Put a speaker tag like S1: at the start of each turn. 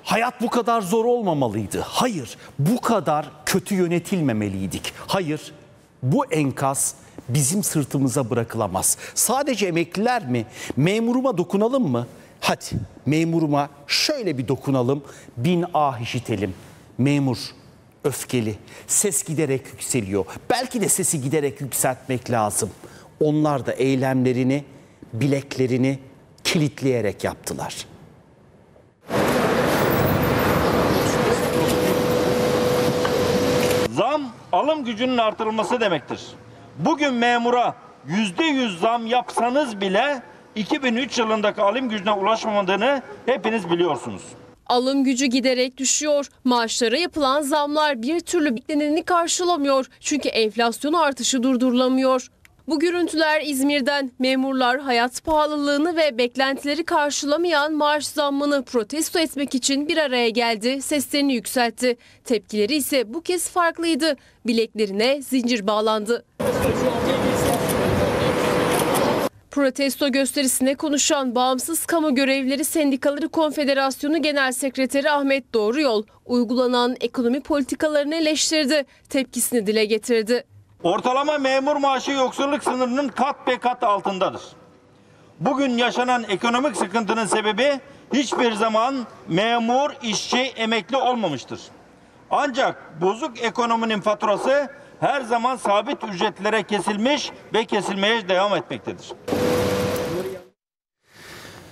S1: hayat bu kadar zor olmamalıydı. Hayır, bu kadar kötü yönetilmemeliydik. Hayır, bu enkaz bizim sırtımıza bırakılamaz. Sadece emekliler mi? Memuruma dokunalım mı? Hadi memuruma şöyle bir dokunalım, bin ah işitelim. Memur öfkeli, ses giderek yükseliyor. Belki de sesi giderek yükseltmek lazım. Onlar da eylemlerini, bileklerini kilitleyerek yaptılar.
S2: Zam, alım gücünün artırılması demektir. Bugün memura %100 zam yapsanız bile 2003 yılındaki alım gücüne ulaşmamadığını hepiniz biliyorsunuz.
S3: Alım gücü giderek düşüyor. Maaşlara yapılan zamlar bir türlü bekleneni karşılamıyor. Çünkü enflasyon artışı durdurulamıyor. Bu görüntüler İzmir'den. Memurlar hayat pahalılığını ve beklentileri karşılamayan maaş zammını protesto etmek için bir araya geldi, seslerini yükseltti. Tepkileri ise bu kez farklıydı. Bileklerine zincir bağlandı. Protesto gösterisine konuşan Bağımsız Kamu Görevlileri Sendikaları Konfederasyonu Genel Sekreteri Ahmet Doğruyol, uygulanan ekonomi politikalarını eleştirdi, tepkisini dile getirdi.
S2: Ortalama memur maaşı yoksulluk sınırının kat be kat altındadır. Bugün yaşanan ekonomik sıkıntının sebebi hiçbir zaman memur, işçi, emekli olmamıştır. Ancak bozuk ekonominin faturası her zaman sabit ücretlere kesilmiş ve kesilmeye devam etmektedir.